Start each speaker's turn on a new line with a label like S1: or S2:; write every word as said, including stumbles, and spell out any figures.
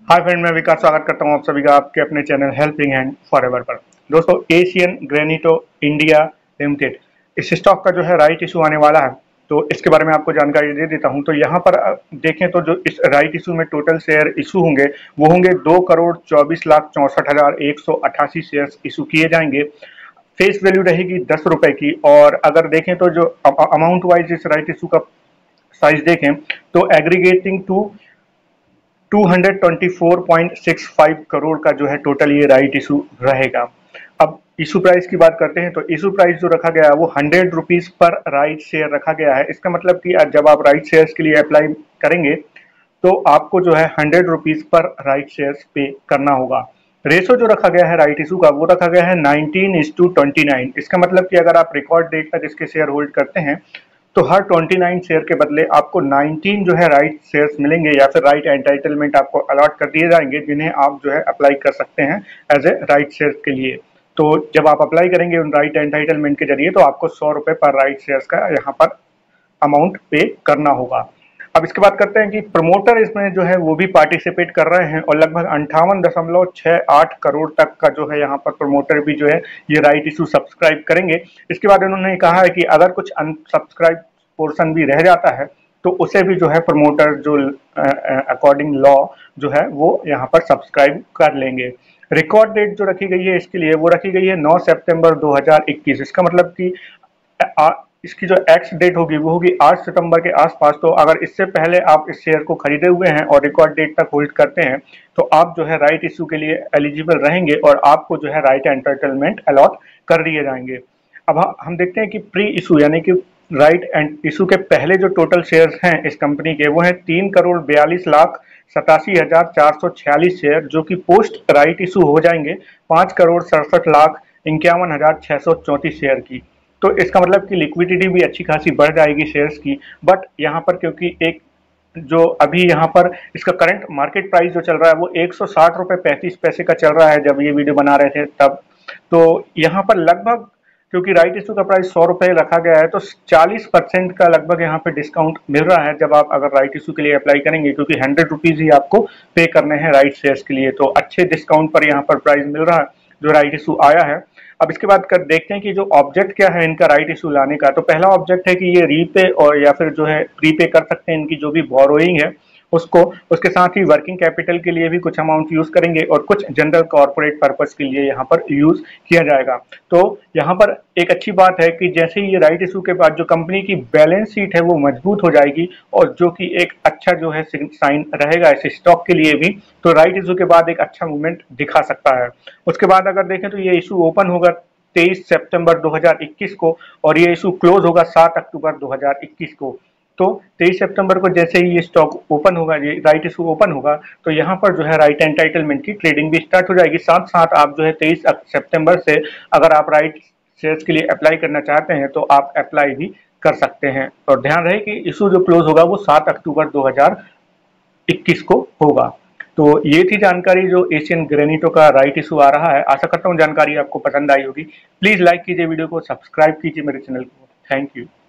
S1: Hi friend, मैं विकास स्वागत करता हूं आप सभी का आपके अपने चैनल हेल्पिंग हैंड फॉरएवर पर। दोस्तों, एशियन ग्रेनिटो इंडिया लिमिटेड इस स्टॉक का जो है राइट इशू आने वाला है, तो इसके बारे में आपको जानकारी दे देता हूं। तो यहाँ पर देखें तो जो इस राइट इशू में टोटल शेयर इशू होंगे वो होंगे दो करोड़ चौबीस लाख चौंसठ हजार एक सौ अट्ठासी शेयर इशू किए जाएंगे। फेस वैल्यू रहेगी दस रुपए की। और अगर देखें तो जो अमाउंट वाइज इस राइट इशू का साइज देखें तो एग्रीगेटिंग टू दो सौ चौबीस पॉइंट छह पाँच करोड़ का जो है टोटल ये राइट इशू रहेगा। अब इशू प्राइस की बात करते हैं तो इशू प्राइस जो रखा गया है वो हंड्रेड रुपीज पर राइट शेयर रखा गया है। इसका मतलब कि जब आप राइट शेयर्स के लिए अप्लाई करेंगे तो आपको जो है हंड्रेड रुपीज पर राइट शेयर्स पे करना होगा। रेशो जो रखा गया है राइट इशू का वो रखा गया है nineteen is to twenty nine. इसका मतलब कि अगर आप रिकॉर्ड डेट तक इसके शेयर होल्ड करते हैं तो हर उनतीस शेयर के बदले आपको उन्नीस जो है राइट शेयर्स मिलेंगे या फिर राइट एंटाइटलमेंट आपको अलॉट कर दिए जाएंगे, जिन्हें आप जो है अप्लाई कर सकते हैं एज ए राइट शेयर्स के लिए। तो जब आप अप्लाई करेंगे उन राइट एंटाइटलमेंट के जरिए तो आपको सौ रुपए पर राइट शेयर्स का यहाँ पर अमाउंट पे करना होगा। अब इसके बाद करते हैं कि प्रमोटर इसमें जो है वो भी पार्टिसिपेट कर रहे हैं और लगभग अंठावन दशमलव छः आठ करोड़ तक का जो है यहाँ पर प्रमोटर भी जो है ये राइट इशू सब्सक्राइब करेंगे। इसके बाद उन्होंने कहा है कि अगर कुछ अनसब्सक्राइब पोर्शन भी रह जाता है तो उसे भी जो है प्रमोटर जो अकॉर्डिंग लॉ जो है वो यहाँ पर सब्सक्राइब कर लेंगे। रिकॉर्ड डेट जो रखी गई है इसके लिए वो रखी गई है नौ सितंबर दो हज़ार इक्कीस। इसका मतलब कि इसकी जो एक्स डेट होगी वो होगी आठ सितंबर के आसपास। तो अगर इससे पहले आप इस शेयर को खरीदे हुए हैं और रिकॉर्ड डेट तक होल्ड करते हैं तो आप जो है राइट इशू के लिए एलिजिबल रहेंगे और आपको जो है राइट एंटाइटलमेंट अलॉट कर दिए जाएंगे। अब हम देखते हैं कि प्री इशू यानी कि राइट एंड इशू के पहले जो टोटल शेयर्स हैं इस कंपनी के वो हैं तीन करोड़ बयालीस लाख सतासी हजार चार सौ छियालीस शेयर, जो कि पोस्ट राइट इशू हो जाएंगे पाँच करोड़ सड़सठ लाख इक्यावन हजार छः सौ चौंतीस शेयर की। तो इसका मतलब कि लिक्विडिटी भी अच्छी खासी बढ़ जाएगी शेयर्स की। बट यहाँ पर क्योंकि एक जो अभी यहाँ पर इसका करंट मार्केट प्राइस जो चल रहा है वो एक सौ साठ रुपये पैंतीस पैसे का चल रहा है जब ये वीडियो बना रहे थे तब। तो यहाँ पर लगभग क्योंकि राइट इशू का प्राइस सौ रुपये रखा गया है तो चालीस परसेंट का लगभग यहाँ पे डिस्काउंट मिल रहा है जब आप अगर राइट इशू के लिए अप्लाई करेंगे, क्योंकि हंड्रेड रुपीज़ ही आपको पे करने हैं राइट शेयर्स के लिए। तो अच्छे डिस्काउंट पर यहाँ पर प्राइस मिल रहा है जो राइट इशू आया है। अब इसके बाद कर देखते हैं कि जो ऑब्जेक्ट क्या है इनका राइट इशू लाने का। तो पहला ऑब्जेक्ट है कि ये रीपे और या फिर जो है प्रीपे कर सकते हैं इनकी जो भी बोरोइंग है उसको। उसके साथ ही वर्किंग कैपिटल के लिए भी कुछ अमाउंट यूज करेंगे और कुछ जनरल कॉर्पोरेट पर्पस के लिए यहाँ पर यूज किया जाएगा। तो यहाँ पर एक अच्छी बात है कि जैसे ही ये राइट इशू के बाद जो कंपनी की बैलेंस शीट है वो मजबूत हो जाएगी और जो कि एक अच्छा जो है साइन रहेगा इस स्टॉक के लिए भी। तो राइट इशू के बाद एक अच्छा मूवमेंट दिखा सकता है। उसके बाद अगर देखें तो ये इशू ओपन होगा तेईस सितंबर दो हज़ार इक्कीस को और ये इशू क्लोज होगा सात अक्टूबर दो हज़ार इक्कीस को। तो तेईस सितंबर को जैसे ही ये स्टॉक ओपन होगा, ये राइट इशू ओपन होगा तो यहाँ पर जो है राइट एंटाइटलमेंट की ट्रेडिंग भी स्टार्ट हो जाएगी। साथ साथ आप जो है तेईस सितंबर से अगर आप राइट शेयर्स के लिए अप्लाई करना चाहते हैं तो आप अप्लाई भी कर सकते हैं। और ध्यान रहे कि इशू जो क्लोज होगा वो सात अक्टूबर दो हज़ार इक्कीस को होगा। तो ये थी जानकारी जो एशियन ग्रेनिटो का राइट इशू आ रहा है। आशा करता हूँ जानकारी आपको पसंद आई होगी। प्लीज लाइक कीजिए वीडियो को, सब्सक्राइब कीजिए मेरे चैनल को। Thank you.